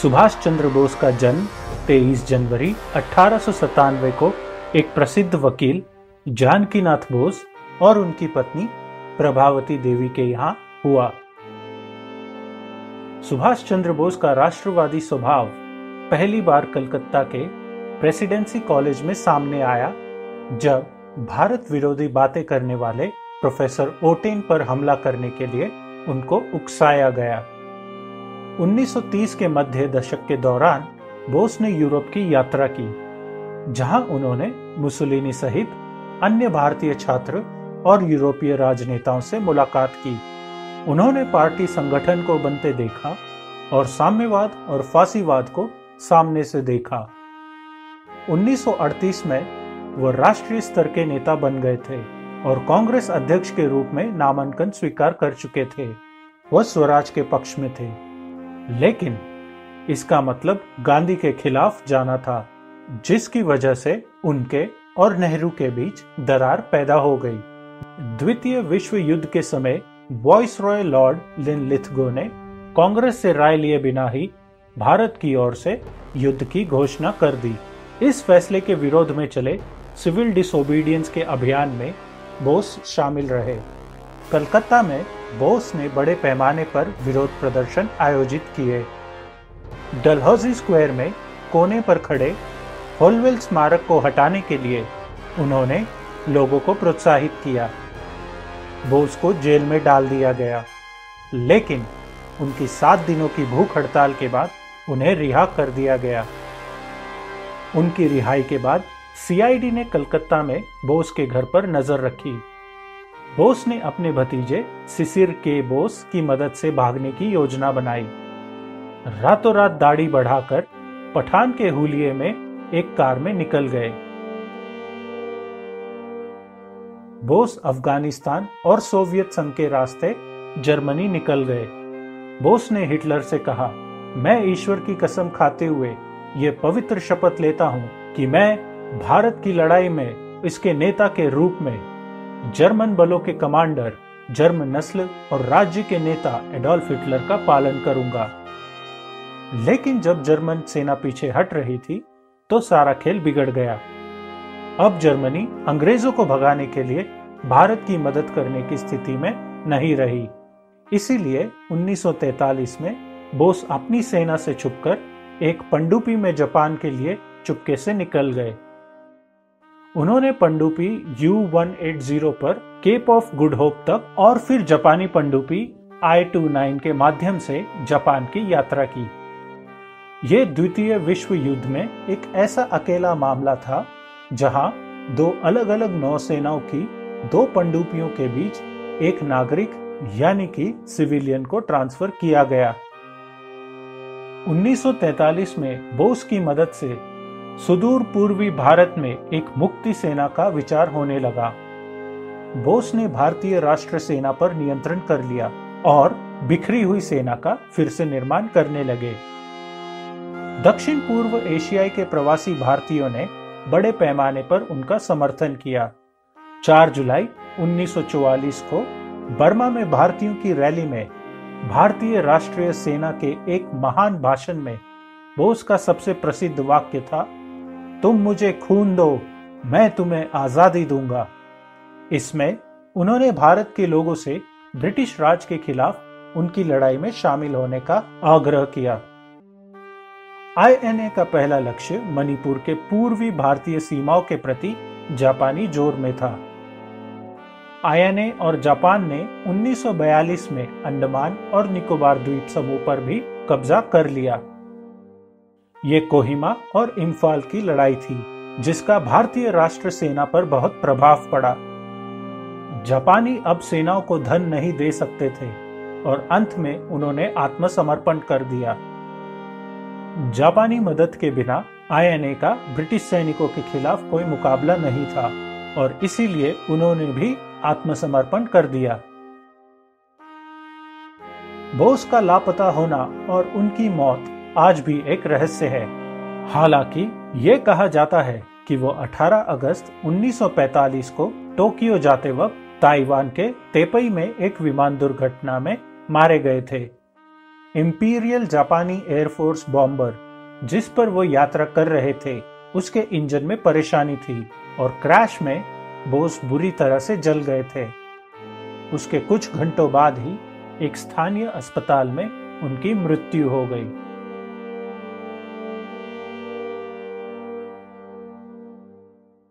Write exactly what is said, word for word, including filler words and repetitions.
सुभाष चंद्र बोस का जन्म तेईस जनवरी अठारह सौ सत्तानवे को एक प्रसिद्ध वकील जानकीनाथ बोस और उनकी पत्नी प्रभावती देवी के यहाँ हुआ। सुभाष चंद्र बोस का राष्ट्रवादी स्वभाव पहली बार कलकत्ता के प्रेसिडेंसी कॉलेज में सामने आया जब भारत विरोधी बातें करने वाले प्रोफेसर ओटेन पर हमला करने के लिए उनको उकसाया गया। उन्नीस सौ तीस के मध्य दशक के दौरान बोस ने यूरोप की यात्रा की, जहां उन्होंने मुसोलिनी सहित अन्य भारतीय छात्र और यूरोपीय राजनेताओं से मुलाकात की। उन्होंने पार्टी संगठन को बनते देखा और साम्यवाद और फासीवाद को सामने से देखा। उन्नीस सौ अड़तीस में वो राष्ट्रीय स्तर के नेता बन गए थे और कांग्रेस अध्यक्ष के रूप में नामांकन स्वीकार कर चुके थे। वह स्वराज के पक्ष में थे, लेकिन इसका मतलब गांधी के खिलाफ जाना था, जिसकी वजह से उनके और नेहरू के बीच दरार पैदा हो गई। द्वितीय विश्व युद्ध के समय वाइसरॉय लॉर्ड लिनलिथगो ने कांग्रेस से राय लिए बिना ही भारत की ओर से युद्ध की घोषणा कर दी। इस फैसले के विरोध में चले सिविल डिसोबीडियंस के अभियान में बोस शामिल रहे। कलकत्ता में बोस ने बड़े पैमाने पर विरोध प्रदर्शन आयोजित किए। डलहौजी स्क्वायर में कोने पर खड़े होलवेल स्मारक को हटाने के लिए उन्होंने लोगों को प्रोत्साहित किया। बोस को जेल में डाल दिया गया, लेकिन उनकी सात दिनों की भूख हड़ताल के बाद उन्हें रिहा कर दिया गया। उनकी रिहाई के बाद सीआईडी ने कलकत्ता में बोस के घर पर नजर रखी। बोस ने अपने भतीजे सिसिर के बोस की मदद से भागने की योजना बनाई। रातों रात दाढ़ी बढ़ाकर पठान के हुलिये में एक कार में निकल गए। बोस अफगानिस्तान और सोवियत संघ के रास्ते जर्मनी निकल गए। बोस ने हिटलर से कहा, मैं ईश्वर की कसम खाते हुए ये पवित्र शपथ लेता हूं कि मैं भारत की लड़ाई में इसके नेता के रूप में जर्मन बलों के कमांडर, जर्मन नस्ल और राज्य के नेता एडोल्फ हिटलर का पालन करूंगा। लेकिन जब जर्मन सेना पीछे हट रही थी तो सारा खेल बिगड़ गया। अब जर्मनी अंग्रेजों को भगाने के लिए भारत की मदद करने की स्थिति में नहीं रही। इसीलिए उन्नीस सौ तैंतालीस में बोस अपनी सेना से छुपकर एक पनडुब्बी में जापान के लिए चुपके से निकल गए। उन्होंने पनडुब्बी यू वन एटी पर केप ऑफ गुड होप तक और फिर जापानी पनडुब्बी आई उनतीस के माध्यम से जापान की यात्रा की। यह द्वितीय विश्व युद्ध में एक ऐसा अकेला मामला था जहां दो अलग अलग नौसेनाओं की दो पनडुब्बियों के बीच एक नागरिक यानी कि सिविलियन को ट्रांसफर किया गया। उन्नीस सौ तैंतालीस में बोस की मदद से सुदूर पूर्वी भारत में एक मुक्ति सेना का विचार होने लगा। बोस ने भारतीय राष्ट्र सेना पर नियंत्रण कर लिया और बिखरी हुई सेना का फिर से निर्माण करने लगे। दक्षिण पूर्व एशियाई के प्रवासी भारतीयों ने बड़े पैमाने पर उनका समर्थन किया। चार जुलाई उन्नीस सौ चौवालीस को बर्मा में भारतीयों की रैली में भारतीय राष्ट्रीय सेना के एक महान भाषण में बोस का सबसे प्रसिद्ध वाक्य था, तुम मुझे खून दो, मैं तुम्हें आजादी दूंगा। इसमें उन्होंने भारत के लोगों से ब्रिटिश राज के खिलाफ उनकी लड़ाई में शामिल होने का आग्रह किया। आईएनए का पहला लक्ष्य मणिपुर के पूर्वी भारतीय सीमाओं के प्रति जापानी जोर में था। आईएनए और जापान ने उन्नीस सौ बयालीस में अंडमान और निकोबार द्वीप समूह पर भी कब्जा कर लिया। ये कोहिमा और इम्फाल की लड़ाई थी, जिसका भारतीय राष्ट्र सेना पर बहुत प्रभाव पड़ा। जापानी अब सेनाओं को धन नहीं दे सकते थे और अंत में उन्होंने आत्मसमर्पण कर दिया। जापानी मदद के बिना आईएनए का ब्रिटिश सैनिकों के खिलाफ कोई मुकाबला नहीं था और इसीलिए उन्होंने भी आत्मसमर्पण कर दिया। बोस का लापता होना और उनकी मौत आज भी एक रहस्य है। हालांकि ये कहा जाता है कि वो अठारह अगस्त उन्नीस सौ पैंतालीस को टोक्यो जाते वक्त ताइवान के तेपई में एक विमान दुर्घटना में मारे गए थे। इंपीरियल जापानी एयरफोर्स बॉम्बर जिस पर वो यात्रा कर रहे थे उसके इंजन में परेशानी थी और क्रैश में बोस बुरी तरह से जल गए थे। उसके कुछ घंटों बाद ही एक स्थानीय अस्पताल में उनकी मृत्यु हो गई।